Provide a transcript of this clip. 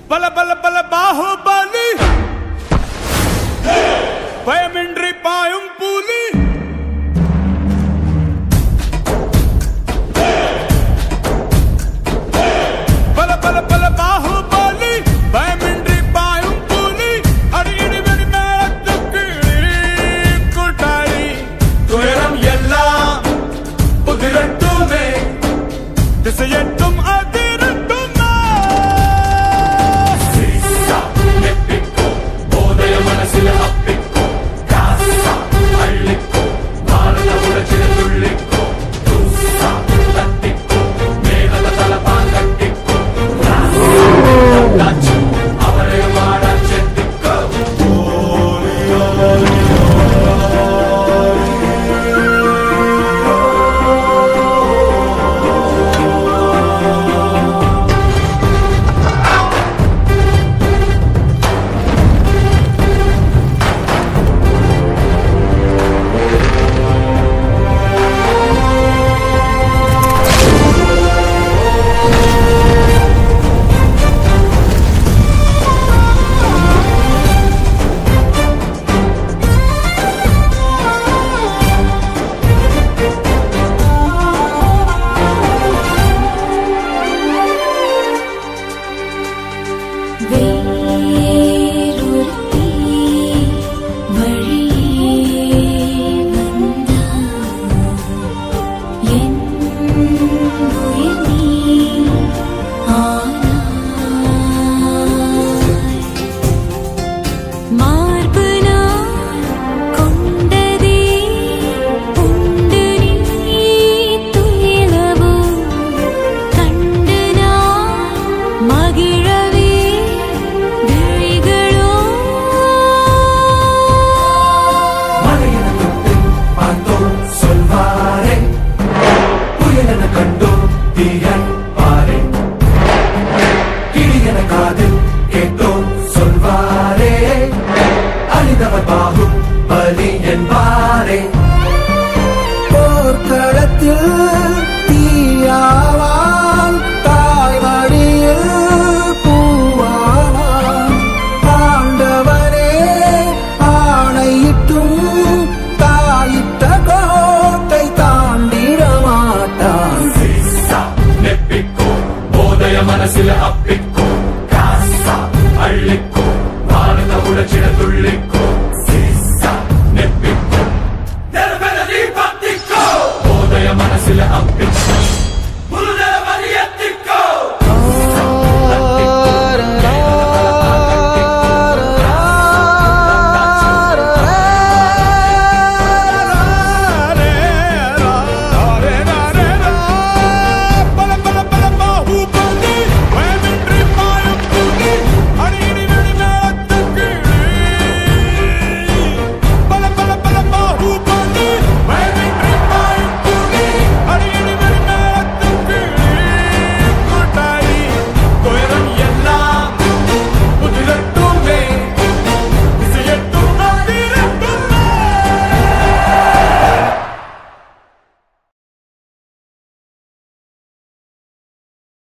பல பல பல பாகுபலி பயமின்றி பாயும் புலி பல பல பல பாகுபலி பயமின்றி பாயும் புலி அடியடி வெடி மேளத்துக்கு கூட்டாளி துயரம் எல்லாம் புதிரட்டுமே திசையட்டும் அதிரட்டுமே சிரிசா நெப்பிக்கோ போதைய மனசில அப்பிக்கோ காசா அள்ளிக்கோ பாரத உடச்சிட துள்ளிக்கோ தூசா தட்டிக்கோ மேகத தலபாங்கட்டிக்கோ ராசா அவரை வாட செட்டிக்கோ They